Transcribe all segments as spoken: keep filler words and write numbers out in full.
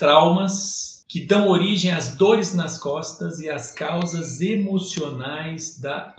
traumas que dão origem às dores nas costas e às causas emocionais da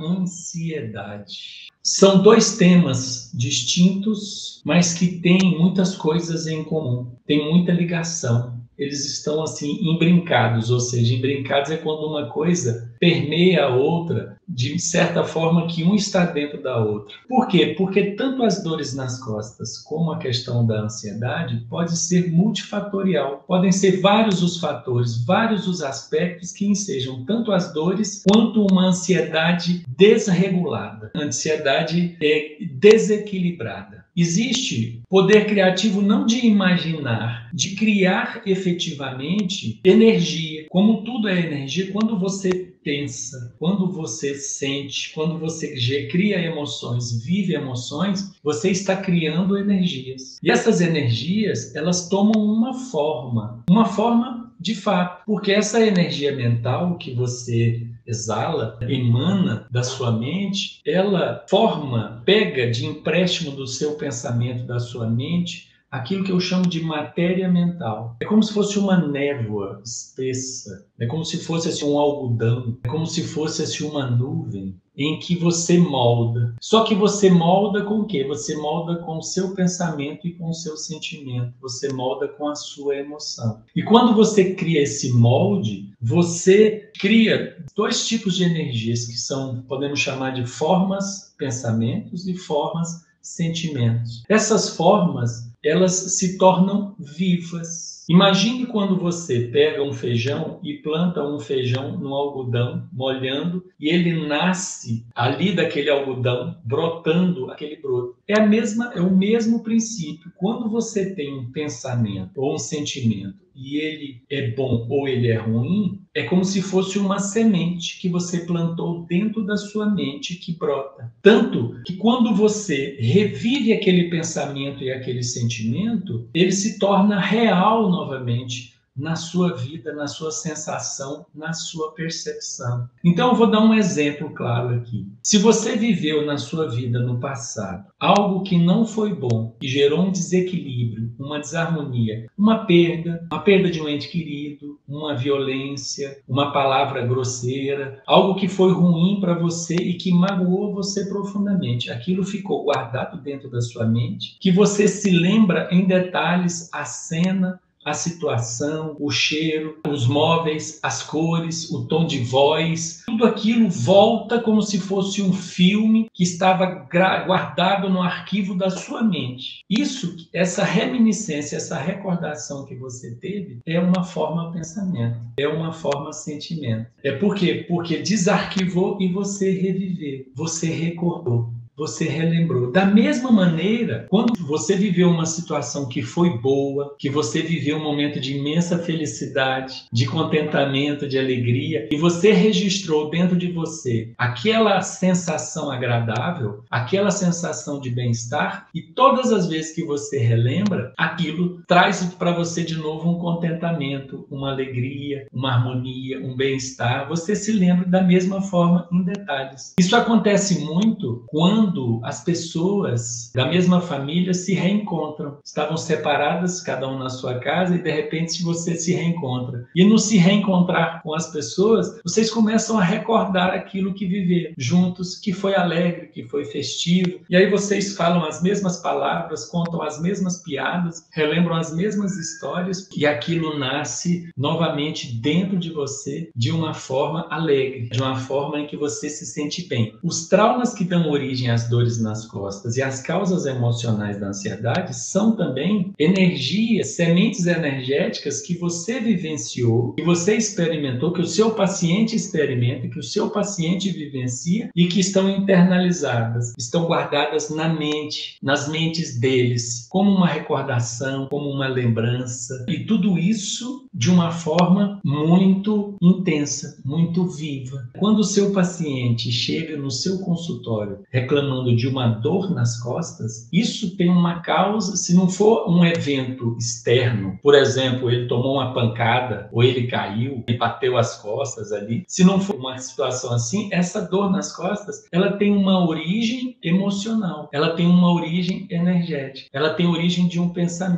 ansiedade. São dois temas distintos, mas que têm muitas coisas em comum, têm muita ligação. Eles estão assim imbrincados, ou seja, imbrincados é quando uma coisa permeia a outra de certa forma que um está dentro da outra. Por quê? Porque tanto as dores nas costas como a questão da ansiedade pode ser multifatorial. Podem ser vários os fatores, vários os aspectos que ensejam tanto as dores quanto uma ansiedade desregulada. A ansiedade é desequilibrada. Existe poder criativo não de imaginar, de criar efetivamente energia. Como tudo é energia, quando você pensa, quando você sente, quando você cria emoções, vive emoções, você está criando energias. E essas energias, elas tomam uma forma, uma forma de fato, porque essa energia mental que você exala, emana da sua mente, ela forma, pega de empréstimo do seu pensamento, da sua mente, aquilo que eu chamo de matéria mental. É como se fosse uma névoa espessa, é como se fosse assim, um algodão, é como se fosse assim, uma nuvem em que você molda. Só que você molda com o quê? Você molda com o seu pensamento e com o seu sentimento. Você molda com a sua emoção. E quando você cria esse molde, você cria dois tipos de energias que são, podemos chamar de formas, pensamentos e formas, sentimentos. Essas formas, elas se tornam vivas. Imagine quando você pega um feijão e planta um feijão no algodão, molhando, e ele nasce ali daquele algodão, brotando aquele broto. É a mesma, é o mesmo princípio. Quando você tem um pensamento ou um sentimento e ele é bom ou ele é ruim, é como se fosse uma semente que você plantou dentro da sua mente que brota. Tanto que quando você revive aquele pensamento e aquele sentimento, ele se torna real novamente na sua vida, na sua sensação, na sua percepção. Então eu vou dar um exemplo claro aqui. Se você viveu na sua vida no passado algo que não foi bom, que gerou um desequilíbrio, uma desarmonia, uma perda, uma perda de um ente querido, uma violência, uma palavra grosseira, algo que foi ruim para você e que magoou você profundamente, aquilo ficou guardado dentro da sua mente, que você se lembra em detalhes a cena, a situação, o cheiro, os móveis, as cores, o tom de voz, tudo aquilo volta como se fosse um filme que estava guardado no arquivo da sua mente. Isso, essa reminiscência, essa recordação que você teve é uma forma pensamento, é uma forma sentimento. É por quê? Porque desarquivou e você reviveu, você recordou. Você relembrou. Da mesma maneira, quando você viveu uma situação que foi boa, que você viveu um momento de imensa felicidade, de contentamento, de alegria, e você registrou dentro de você aquela sensação agradável, aquela sensação de bem-estar, e todas as vezes que você relembra, aquilo traz para você de novo um contentamento, uma alegria, uma harmonia, um bem-estar. Você se lembra da mesma forma em detalhes. Isso acontece muito quando Quando as pessoas da mesma família se reencontram. Estavam separadas, cada um na sua casa, e de repente você se reencontra. E no se reencontrar com as pessoas, vocês começam a recordar aquilo que viveram juntos, que foi alegre, que foi festivo. E aí vocês falam as mesmas palavras, contam as mesmas piadas, relembram as mesmas histórias, e aquilo nasce novamente dentro de você de uma forma alegre, de uma forma em que você se sente bem. Os traumas que dão origem as dores nas costas e as causas emocionais da ansiedade são também energias, sementes energéticas que você vivenciou, que você experimentou, que o seu paciente experimenta, que o seu paciente vivencia e que estão internalizadas, estão guardadas na mente, nas mentes deles, como uma recordação, como uma lembrança, e tudo isso de uma forma muito intensa, muito viva. Quando o seu paciente chega no seu consultório reclamando de uma dor nas costas, isso tem uma causa. Se não for um evento externo, por exemplo, ele tomou uma pancada ou ele caiu e bateu as costas ali, se não for uma situação assim, essa dor nas costas, ela tem uma origem emocional, ela tem uma origem energética, ela tem origem de um pensamento,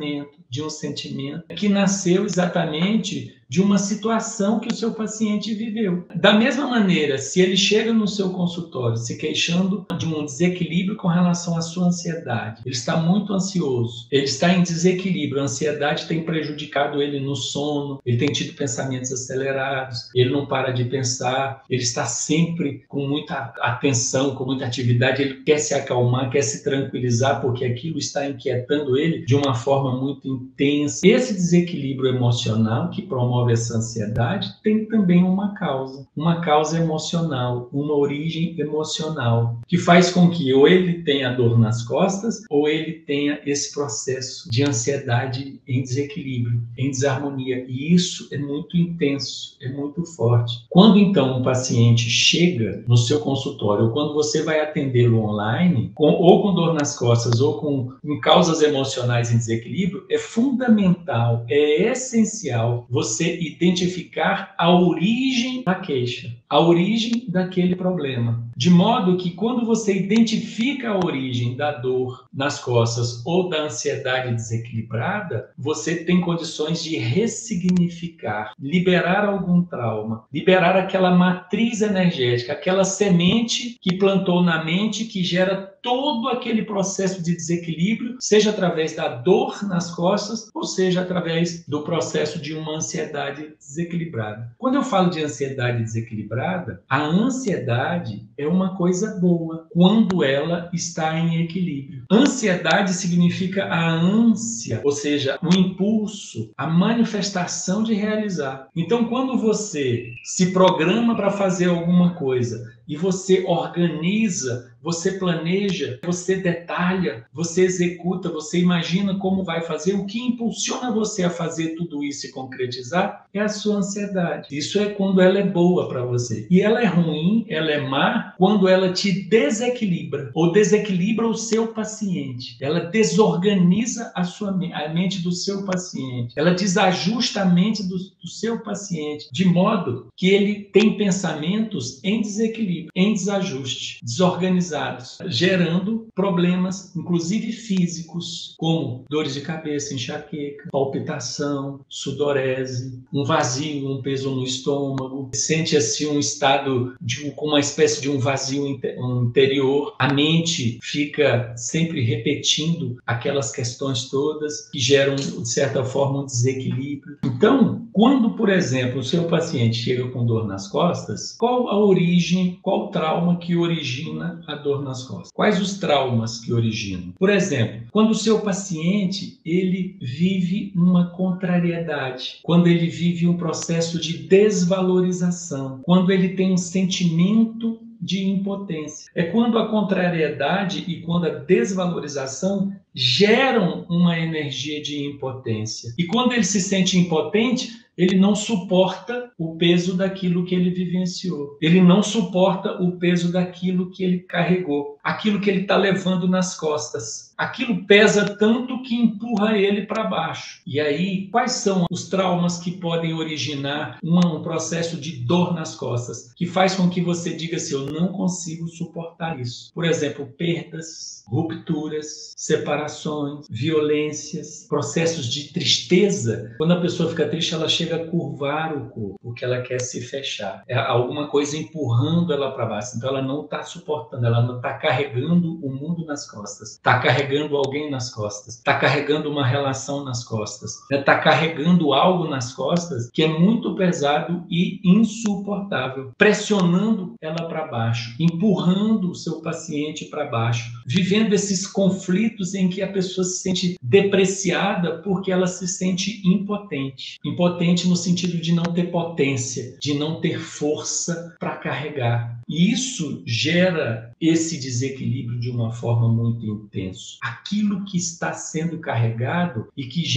de um sentimento que nasceu exatamente de uma situação que o seu paciente viveu. Da mesma maneira, se ele chega no seu consultório se queixando de um desequilíbrio com relação à sua ansiedade, ele está muito ansioso, ele está em desequilíbrio, a ansiedade tem prejudicado ele no sono, ele tem tido pensamentos acelerados, ele não para de pensar, ele está sempre com muita atenção, com muita atividade, ele quer se acalmar, quer se tranquilizar, porque aquilo está inquietando ele de uma forma muito intensa. Esse desequilíbrio emocional que promove essa ansiedade tem também uma causa, uma causa emocional, uma origem emocional, que faz com que ou ele tenha dor nas costas ou ele tenha esse processo de ansiedade em desequilíbrio, em desarmonia. E isso é muito intenso, é muito forte. Quando então um paciente chega no seu consultório, ou quando você vai atendê-lo online, com, ou com dor nas costas ou com, com causas emocionais em desequilíbrio, é fundamental, é essencial você identificar a origem da queixa, a origem daquele problema. De modo que quando você identifica a origem da dor nas costas ou da ansiedade desequilibrada, você tem condições de ressignificar, liberar algum trauma, liberar aquela matriz energética, aquela semente que plantou na mente que gera todo aquele processo de desequilíbrio, seja através da dor nas costas, ou seja através do processo de uma ansiedade desequilibrada. Quando eu falo de ansiedade desequilibrada, a ansiedade é uma coisa boa quando ela está em equilíbrio. Ansiedade significa a ânsia, ou seja, o impulso, a manifestação de realizar. Então, quando você se programa para fazer alguma coisa e você organiza, você planeja, você detalha, você executa, você imagina como vai fazer, o que impulsiona você a fazer tudo isso e concretizar é a sua ansiedade. Isso é quando ela é boa para você. E ela é ruim, ela é má quando ela te desequilibra ou desequilibra o seu paciente. Ela desorganiza a sua a mente do seu paciente. Ela desajusta a mente do, do seu paciente, de modo que ele tem pensamentos em desequilíbrio, em desajuste, desorganizados, gerando problemas, inclusive físicos, como dores de cabeça, enxaqueca, palpitação, sudorese, um vazio, um peso no estômago, sente assim um estado de com uma espécie de um vazio interior, a mente fica sempre repetindo aquelas questões todas que geram, de certa forma, um desequilíbrio. Então, quando, por exemplo, o seu paciente chega com dor nas costas, qual a origem, qual o trauma que origina a dor nas costas? Quais os traumas que originam? Por exemplo, quando o seu paciente ele vive uma contrariedade, quando ele vive um processo de desvalorização, quando ele tem um sentimento de impotência. É quando a contrariedade e quando a desvalorização geram uma energia de impotência. E quando ele se sente impotente, ele não suporta o peso daquilo que ele vivenciou. Ele não suporta o peso daquilo que ele carregou, aquilo que ele está levando nas costas. Aquilo pesa tanto que empurra ele para baixo. E aí, quais são os traumas que podem originar um processo de dor nas costas, que faz com que você diga assim, eu não consigo suportar isso? Por exemplo, perdas, rupturas, separações, violências, processos de tristeza. Quando a pessoa fica triste, ela chega a curvar o corpo, porque ela quer se fechar. É alguma coisa empurrando ela para baixo. Então ela não está suportando, ela não está carregando o mundo nas costas. Está carregando alguém nas costas. Está carregando uma relação nas costas. Está carregando algo nas costas que é muito pesado e insuportável, pressionando ela para baixo, empurrando o seu paciente para baixo, vivendo esses conflitos em que a pessoa se sente depreciada porque ela se sente impotente. Impotente no sentido de não ter potência, de não ter força para carregar. E isso gera esse desequilíbrio de uma forma muito intensa. Aquilo que está sendo carregado e que gera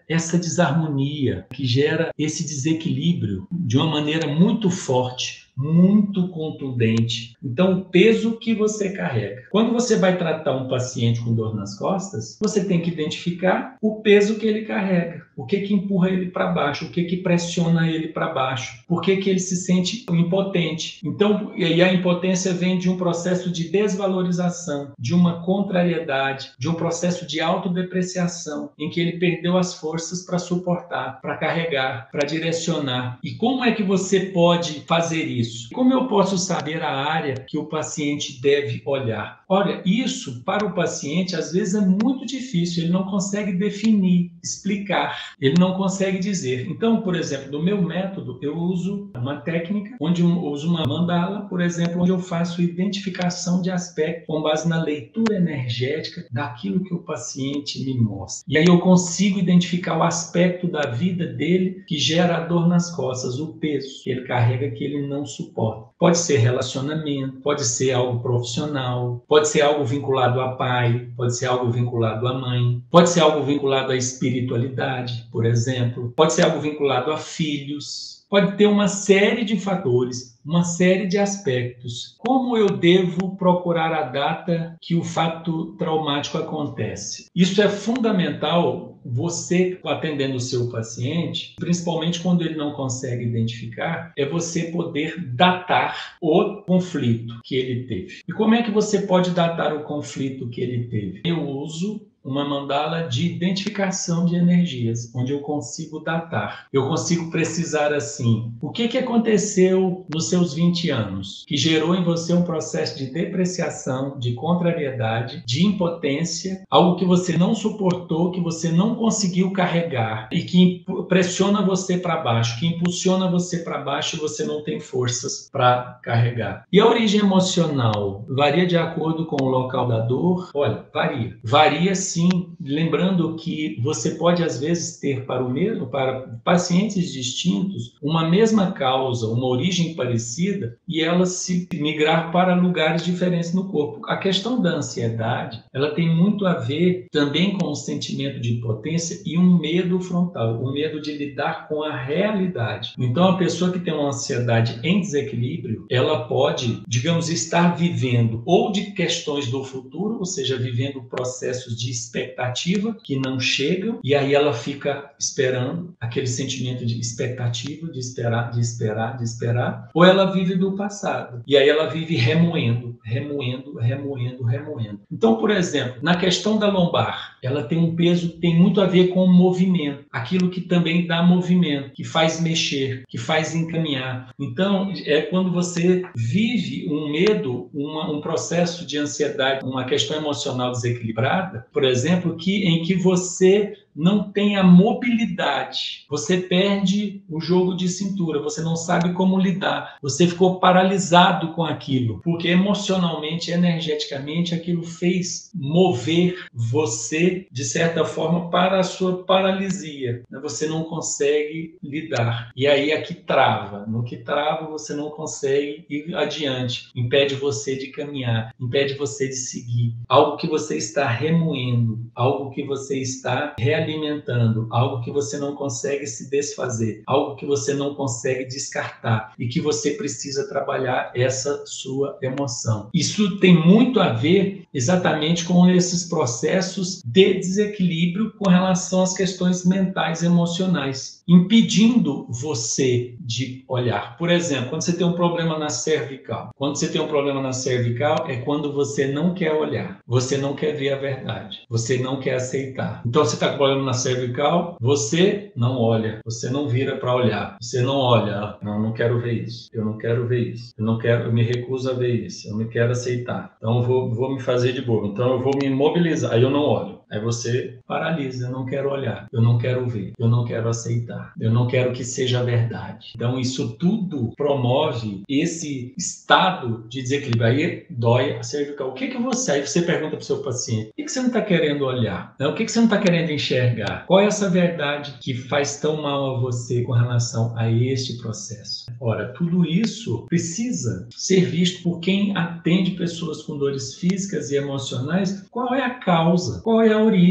essa desarmonia, que gera esse desequilíbrio de uma maneira muito forte, muito contundente. Então, o peso que você carrega. Quando você vai tratar um paciente com dor nas costas, você tem que identificar o peso que ele carrega, o que que empurra ele para baixo, o que que pressiona ele para baixo, por que que ele se sente impotente. Então, e a impotência vem de um processo de desvalorização, de uma contrariedade, de um processo de autodepreciação, em que ele perdeu as forças para suportar, para carregar, para direcionar. E como é que você pode fazer isso? Como eu posso saber a área que o paciente deve olhar? Olha, isso para o paciente às vezes é muito difícil, ele não consegue definir, explicar, ele não consegue dizer. Então, por exemplo, no meu método, eu uso uma técnica onde eu uso uma mandala, por exemplo, onde eu faço identificação de aspecto com base na leitura energética daquilo que o paciente me mostra. E aí eu consigo identificar o aspecto da vida dele que gera a dor nas costas, o peso que ele carrega, que ele não suporta. Pode ser relacionamento, pode ser algo profissional, pode ser algo vinculado a pai, pode ser algo vinculado à mãe, pode ser algo vinculado à espiritualidade, por exemplo, pode ser algo vinculado a filhos, pode ter uma série de fatores, uma série de aspectos. Como eu devo procurar a data que o fato traumático acontece? Isso é fundamental, você atendendo o seu paciente, principalmente quando ele não consegue identificar, é você poder datar o conflito que ele teve. E como é que você pode datar o conflito que ele teve? Eu uso uma mandala de identificação de energias, onde eu consigo datar. Eu consigo precisar assim, o que que aconteceu nos seus vinte anos, que gerou em você um processo de depreciação, de contrariedade, de impotência, algo que você não suportou, que você não conseguiu carregar e que pressiona você para baixo, que impulsiona você para baixo e você não tem forças para carregar. E a origem emocional varia de acordo com o local da dor? Olha, varia. Varia sim. Sim, lembrando que você pode às vezes ter para o mesmo, para pacientes distintos, uma mesma causa, uma origem parecida e elas se migrar para lugares diferentes no corpo. A questão da ansiedade, ela tem muito a ver também com o sentimento de impotência e um medo frontal, o medo de lidar com a realidade. Então, a pessoa que tem uma ansiedade em desequilíbrio, ela pode, digamos, estar vivendo ou de questões do futuro, ou seja, vivendo processos de expectativa que não chegam, e aí ela fica esperando aquele sentimento de expectativa, de esperar, de esperar, de esperar, ou ela vive do passado, e aí ela vive remoendo, remoendo, remoendo, remoendo. Então, por exemplo, na questão da lombar, ela tem um peso que tem muito a ver com o movimento, aquilo que também dá movimento, que faz mexer, que faz encaminhar. Então, é quando você vive um medo, uma, um processo de ansiedade, uma questão emocional desequilibrada, por exemplo, que, em que você não tem a mobilidade, você perde o jogo de cintura, você não sabe como lidar, você ficou paralisado com aquilo, porque emocionalmente, energeticamente, aquilo fez mover você, de certa forma, para a sua paralisia. Você não consegue lidar. E aí aqui trava. No que trava, você não consegue ir adiante. Impede você de caminhar, impede você de seguir. Algo que você está remoendo, algo que você está realizando, alimentando, algo que você não consegue se desfazer, algo que você não consegue descartar e que você precisa trabalhar essa sua emoção. Isso tem muito a ver exatamente com esses processos de desequilíbrio com relação às questões mentais e emocionais, impedindo você de olhar. Por exemplo, quando você tem um problema na cervical, quando você tem um problema na cervical é quando você não quer olhar, você não quer ver a verdade, você não quer aceitar. Então você está com problema na cervical, você não olha, você não vira para olhar, você não olha, não, não quero ver isso, eu não quero ver isso, eu não quero, eu me recuso a ver isso, eu não quero aceitar, então eu vou, vou me fazer de bobo, então eu vou me imobilizar, aí eu não olho, aí você paralisa, eu não quero olhar, eu não quero ver, eu não quero aceitar, eu não quero que seja verdade. Então isso tudo promove esse estado de desequilíbrio, aí dói a cervical. O que que você, aí você pergunta para o seu paciente, o que que você não está querendo olhar? O que que você não está querendo enxergar? Qual é essa verdade que faz tão mal a você com relação a este processo? Ora, tudo isso precisa ser visto por quem atende pessoas com dores físicas e emocionais. Qual é a causa? Qual é a origem?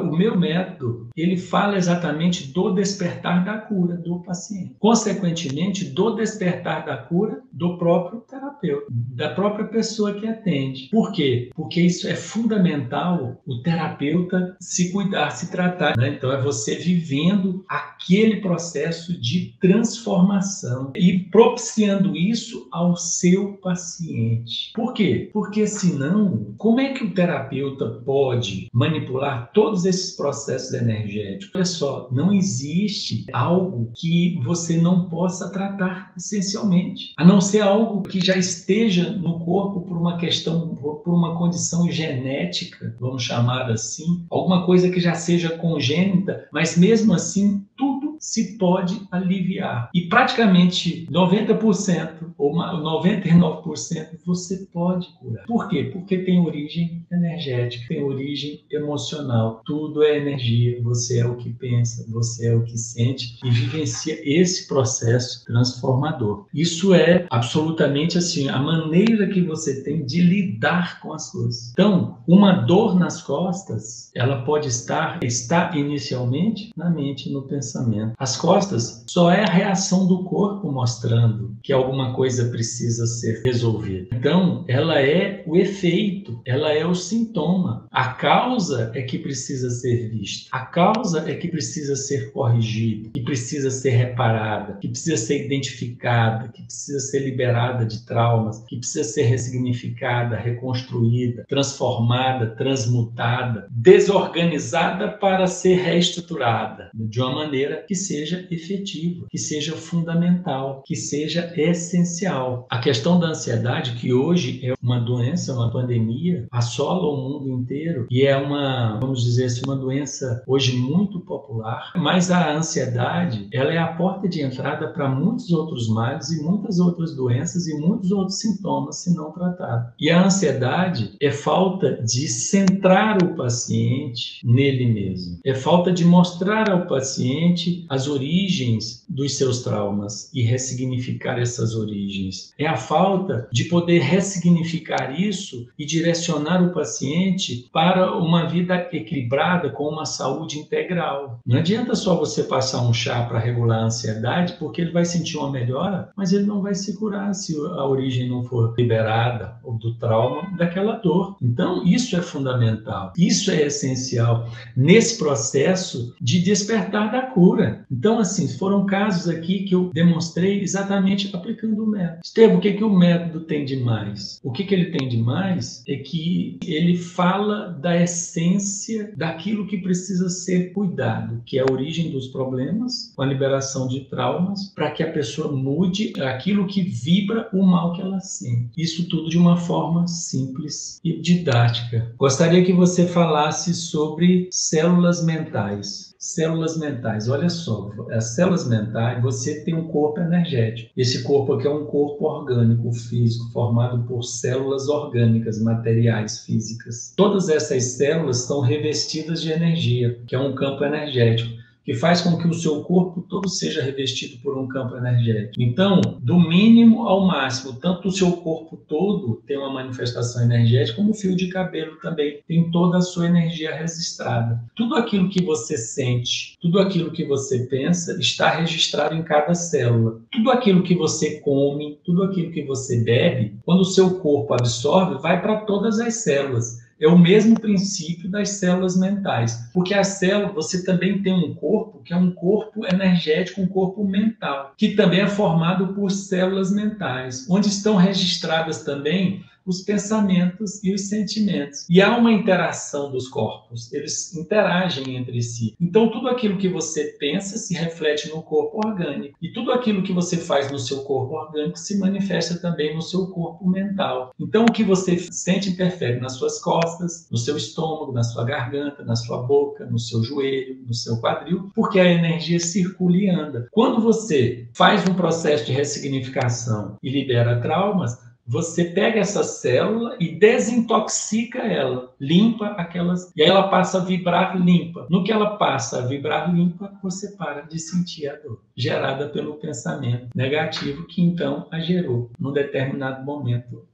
O meu método, ele fala exatamente do despertar da cura do paciente. Consequentemente, do despertar da cura do próprio terapeuta, da própria pessoa que atende. Por quê? Porque isso é fundamental, o terapeuta se cuidar, se tratar, né? Então, é você vivendo aquele processo de transformação e propiciando isso ao seu paciente. Por quê? Porque senão, como é que o terapeuta pode manipular todos esses processos energéticos? Olha só, não existe algo que você não possa tratar essencialmente, a não ser algo que já esteja no corpo por uma questão, por uma condição genética, vamos chamar assim, alguma coisa que já seja congênita, mas mesmo assim, tudo se pode aliviar. E praticamente noventa por cento ou noventa e nove por cento você pode curar. Por quê? Porque tem origem energética, tem origem emocional. Tudo é energia. Você é o que pensa, você é o que sente e vivencia esse processo transformador. Isso é absolutamente assim, a maneira que você tem de lidar com as coisas. Então, uma dor nas costas, ela pode estar, está inicialmente na mente e no pensamento. As costas só é a reação do corpo mostrando que alguma coisa precisa ser resolvida. Então, ela é o efeito, ela é o sintoma. A causa é que precisa ser vista. A causa é que precisa ser corrigida, que precisa ser reparada, que precisa ser identificada, que precisa ser liberada de traumas, que precisa ser ressignificada, reconstruída, transformada, transmutada, desorganizada para ser reestruturada de uma maneira que seja efetiva, que seja fundamental, que seja essencial. A questão da ansiedade, que hoje é uma doença, uma pandemia, assola o mundo inteiro e é uma, vamos dizer assim, uma doença hoje muito popular, mas a ansiedade, ela é a porta de entrada para muitos outros males e muitas outras doenças e muitos outros sintomas se não tratados. E a ansiedade é falta de centrar o paciente nele mesmo, é falta de mostrar ao paciente as origens dos seus traumas e ressignificar essas origens. É a falta de poder ressignificar isso e direcionar o paciente para uma vida equilibrada com uma saúde integral. Não adianta só você passar um chá para regular a ansiedade, porque ele vai sentir uma melhora, mas ele não vai se curar se a origem não for liberada ou do trauma daquela dor. Então, isso é fundamental, isso é essencial nesse processo de despertar da cura. Então, assim, foram casos aqui que eu demonstrei exatamente aplicando o método. Estevam, o que, que o método tem de mais? O que, que ele tem de mais é que ele fala da essência daquilo que precisa ser cuidado, que é a origem dos problemas, com a liberação de traumas, para que a pessoa mude aquilo que vibra o mal que ela sente. Isso tudo de uma forma simples e didática. Gostaria que você falasse sobre células mentais. Células mentais, olha só, as células mentais, você tem um corpo energético. Esse corpo aqui é um corpo orgânico, físico, formado por células orgânicas, materiais, físicas. Todas essas células estão revestidas de energia, que é um campo energético, que faz com que o seu corpo todo seja revestido por um campo energético. Então, do mínimo ao máximo, tanto o seu corpo todo tem uma manifestação energética, como o fio de cabelo também tem toda a sua energia registrada. Tudo aquilo que você sente, tudo aquilo que você pensa, está registrado em cada célula. Tudo aquilo que você come, tudo aquilo que você bebe, quando o seu corpo absorve, vai para todas as células. É o mesmo princípio das células mentais, porque a célula, você também tem um corpo que é um corpo energético, um corpo mental, que também é formado por células mentais, onde estão registradas também os pensamentos e os sentimentos. E há uma interação dos corpos, eles interagem entre si. Então, tudo aquilo que você pensa se reflete no corpo orgânico. E tudo aquilo que você faz no seu corpo orgânico se manifesta também no seu corpo mental. Então, o que você sente interfere nas suas costas, no seu estômago, na sua garganta, na sua boca, no seu joelho, no seu quadril, porque a energia circula e anda. Quando você faz um processo de ressignificação e libera traumas, você pega essa célula e desintoxica ela, limpa aquelas, e aí ela passa a vibrar limpa. No que ela passa a vibrar limpa, você para de sentir a dor, gerada pelo pensamento negativo que então a gerou num determinado momento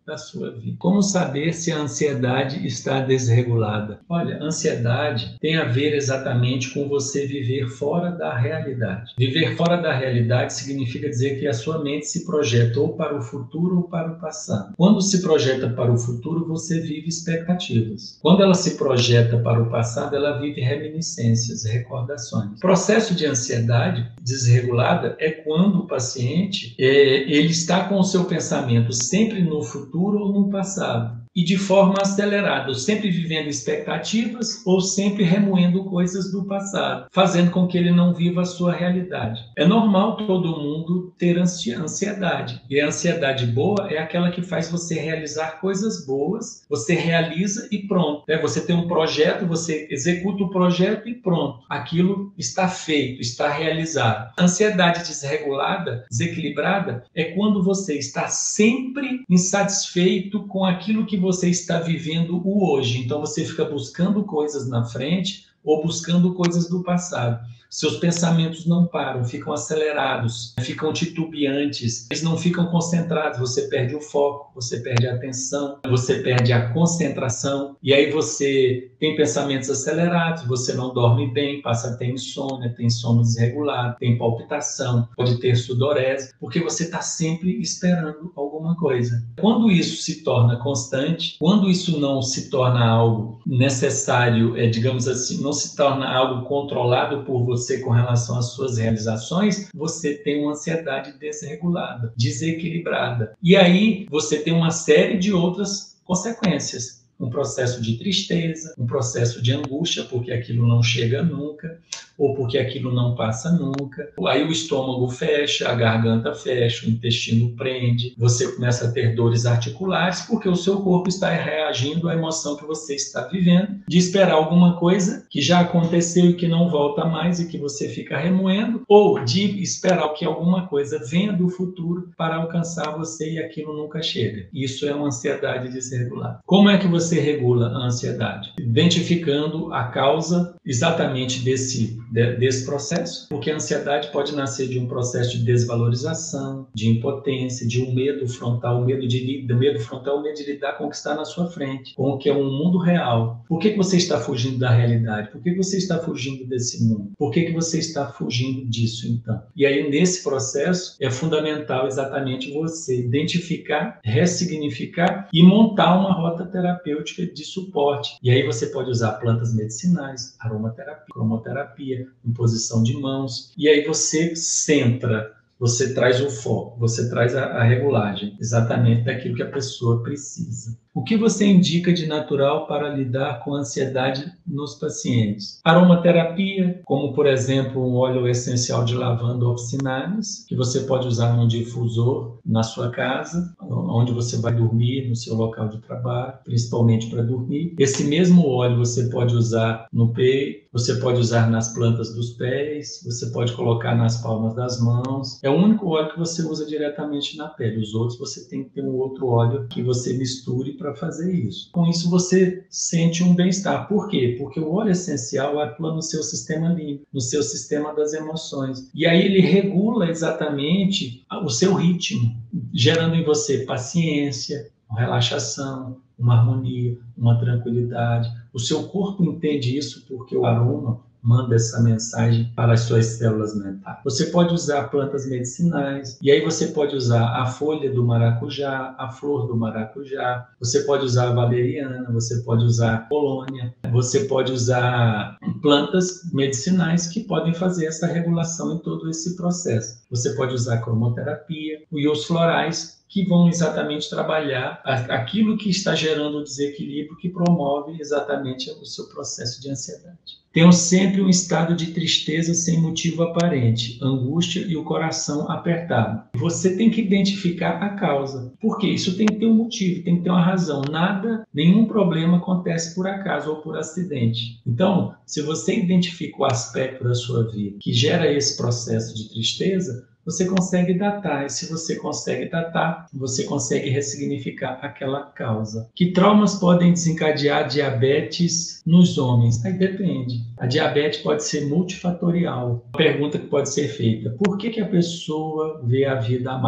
da sua vida. Como saber se a ansiedade está desregulada? Olha, ansiedade tem a ver exatamente com você viver fora da realidade. Viver fora da realidade significa dizer que a sua mente se projeta ou para o futuro ou para o passado. Quando se projeta para o futuro, você vive expectativas. Quando ela se projeta para o passado, ela vive reminiscências, recordações. O processo de ansiedade desregulada é quando o paciente é, ele está com o seu pensamento sempre no futuro ou no passado, e de forma acelerada, ou sempre vivendo expectativas ou sempre remoendo coisas do passado, fazendo com que ele não viva a sua realidade. É normal todo mundo ter ansiedade, e a ansiedade boa é aquela que faz você realizar coisas boas, você realiza e pronto. É, você tem um projeto, você executa o projeto e pronto. Aquilo está feito, está realizado. A ansiedade desregulada, desequilibrada, é quando você está sempre insatisfeito com aquilo que você está vivendo o hoje. Então você fica buscando coisas na frente ou buscando coisas do passado. Seus pensamentos não param, ficam acelerados, ficam titubeantes, eles não ficam concentrados, você perde o foco, você perde a atenção, você perde a concentração, e aí você tem pensamentos acelerados, você não dorme bem, passa a ter insônia, tem sono desregulado, tem palpitação, pode ter sudorese, porque você está sempre esperando alguma coisa. Quando isso se torna constante, quando isso não se torna algo necessário, é, digamos assim, não se torna algo controlado por você, você com relação às suas realizações, você tem uma ansiedade desregulada, desequilibrada. E aí você tem uma série de outras consequências. Um processo de tristeza, um processo de angústia, porque aquilo não chega nunca, ou porque aquilo não passa nunca. Aí o estômago fecha, a garganta fecha, o intestino prende, você começa a ter dores articulares, porque o seu corpo está reagindo à emoção que você está vivendo, de esperar alguma coisa que já aconteceu e que não volta mais e que você fica remoendo, ou de esperar que alguma coisa venha do futuro para alcançar você e aquilo nunca chega. Isso é uma ansiedade desregulada. Como é que você Você regula a ansiedade? Identificando a causa exatamente desse, de, desse processo, porque a ansiedade pode nascer de um processo de desvalorização, de impotência, de um medo frontal, medo de, de medo frontal, medo de lidar com o que está na sua frente, com o que é um mundo real. Por que, que você está fugindo da realidade? Por que, que você está fugindo desse mundo? Por que, que você está fugindo disso, então? E aí, nesse processo, é fundamental exatamente você identificar, ressignificar e montar uma rota terapêutica de suporte. E aí você pode usar plantas medicinais, aromaterapia, cromoterapia, imposição de mãos. E aí você centra, você traz o foco, você traz a, a regulagem exatamente daquilo que a pessoa precisa. O que você indica de natural para lidar com a ansiedade nos pacientes? Aromaterapia, como por exemplo um óleo essencial de lavanda officinalis, que você pode usar num difusor na sua casa, onde você vai dormir, no seu local de trabalho, principalmente para dormir. Esse mesmo óleo você pode usar no peito, você pode usar nas plantas dos pés, você pode colocar nas palmas das mãos. É o único óleo que você usa diretamente na pele. Os outros você tem que ter um outro óleo que você misture para fazer isso. Com isso você sente um bem-estar. Por quê? Porque o óleo essencial atua no seu sistema límbico, no seu sistema das emoções. E aí ele regula exatamente o seu ritmo, gerando em você paciência, relaxação, uma harmonia, uma tranquilidade. O seu corpo entende isso porque o aroma manda essa mensagem para as suas células mentais. Você pode usar plantas medicinais, e aí você pode usar a folha do maracujá, a flor do maracujá, você pode usar a valeriana, você pode usar a polônia, você pode usar plantas medicinais que podem fazer essa regulação em todo esse processo. Você pode usar a cromoterapia e os florais, que vão exatamente trabalhar aquilo que está gerando o desequilíbrio, que promove exatamente o seu processo de ansiedade. Tenho sempre um estado de tristeza sem motivo aparente, angústia e o coração apertado. Você tem que identificar a causa. Por quê? Isso tem que ter um motivo, tem que ter uma razão. Nada, nenhum problema acontece por acaso ou por acidente. Então, se você identifica o aspecto da sua vida que gera esse processo de tristeza, você consegue datar, e se você consegue datar, você consegue ressignificar aquela causa. Que traumas podem desencadear diabetes nos homens? Aí depende. A diabetes pode ser multifatorial. A pergunta que pode ser feita: por que que a pessoa vê a vida amarga?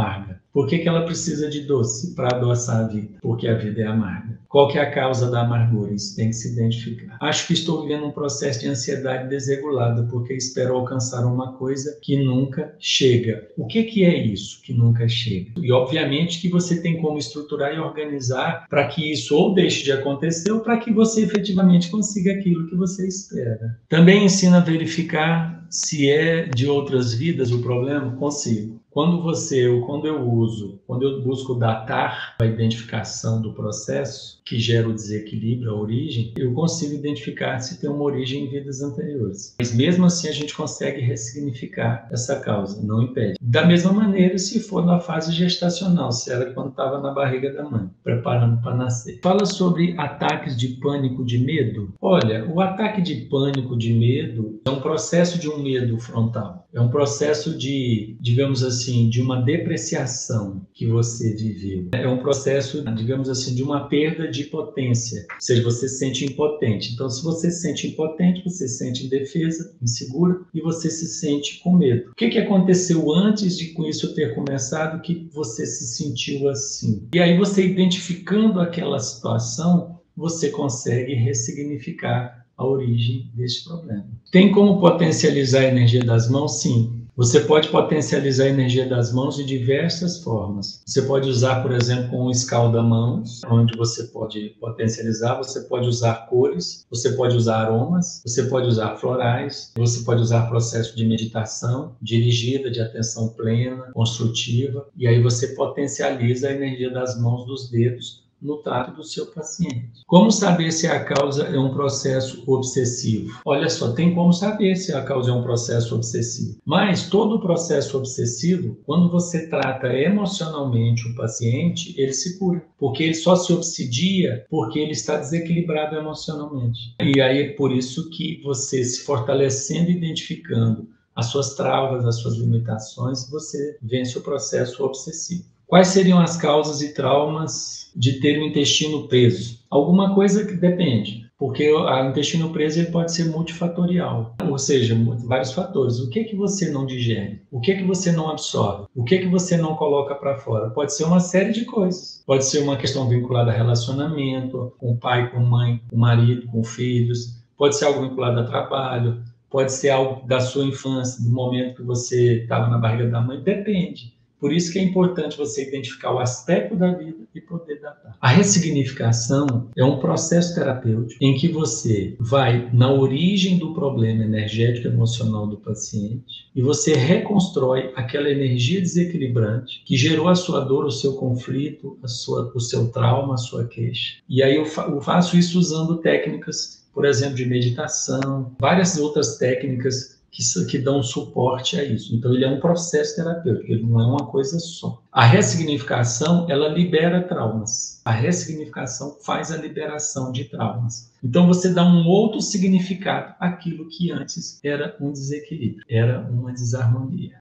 Por que que ela precisa de doce? Para adoçar a vida, porque a vida é amarga. Qual que é a causa da amargura? Isso tem que se identificar. Acho que estou vivendo um processo de ansiedade desregulada, porque espero alcançar uma coisa que nunca chega. O que que é isso que nunca chega? E obviamente que você tem como estruturar e organizar para que isso ou deixe de acontecer ou para que você efetivamente consiga aquilo que você espera. Também ensina a verificar se é de outras vidas o problema. Consigo. Quando você, ou quando eu uso, quando eu busco datar a identificação do processo que gera o desequilíbrio, a origem, eu consigo identificar se tem uma origem em vidas anteriores. Mas mesmo assim a gente consegue ressignificar essa causa, não impede. Da mesma maneira, se for na fase gestacional, se era quando estava na barriga da mãe, preparando para nascer. Fala sobre ataques de pânico, de medo. Olha, o ataque de pânico, de medo, é um processo de um medo frontal. É um processo de, digamos assim, de uma depreciação que você viveu. É um processo, digamos assim, de uma perda de potência. Ou seja, você se sente impotente. Então, se você se sente impotente, você se sente indefesa, insegura e você se sente com medo. O que que aconteceu antes de com isso ter começado que você se sentiu assim? E aí você identificando aquela situação, você consegue ressignificar a origem deste problema. Tem como potencializar a energia das mãos? Sim. Você pode potencializar a energia das mãos de diversas formas. Você pode usar, por exemplo, com um escalda-mãos, onde você pode potencializar, você pode usar cores, você pode usar aromas, você pode usar florais, você pode usar processo de meditação dirigida, de atenção plena, construtiva, e aí você potencializa a energia das mãos, dos dedos, no trato do seu paciente. Como saber se a causa é um processo obsessivo? Olha só, tem como saber se a causa é um processo obsessivo. Mas todo processo obsessivo, quando você trata emocionalmente o paciente, ele se cura. Porque ele só se obsidia porque ele está desequilibrado emocionalmente. E aí é por isso que você se fortalecendo e identificando as suas travas, as suas limitações, você vence o processo obsessivo. Quais seriam as causas e traumas de ter o intestino preso? Alguma coisa que depende, porque o intestino preso ele pode ser multifatorial, ou seja, vários fatores. O que que você não digere? O que que você não absorve? O que que você não coloca para fora? Pode ser uma série de coisas. Pode ser uma questão vinculada a relacionamento, com o pai, com a mãe, com o marido, com filhos. Pode ser algo vinculado a trabalho. Pode ser algo da sua infância, do momento que você estava na barriga da mãe. Depende. Por isso que é importante você identificar o aspecto da vida e poder datar. A ressignificação é um processo terapêutico em que você vai na origem do problema energético e emocional do paciente e você reconstrói aquela energia desequilibrante que gerou a sua dor, o seu conflito, a sua, o seu trauma, a sua queixa. E aí eu, fa- eu faço isso usando técnicas, por exemplo, de meditação, várias outras técnicas Que, que dão suporte a isso. Então, ele é um processo terapêutico, ele não é uma coisa só. A ressignificação, ela libera traumas. A ressignificação faz a liberação de traumas. Então, você dá um outro significado àquilo que antes era um desequilíbrio, era uma desarmonia.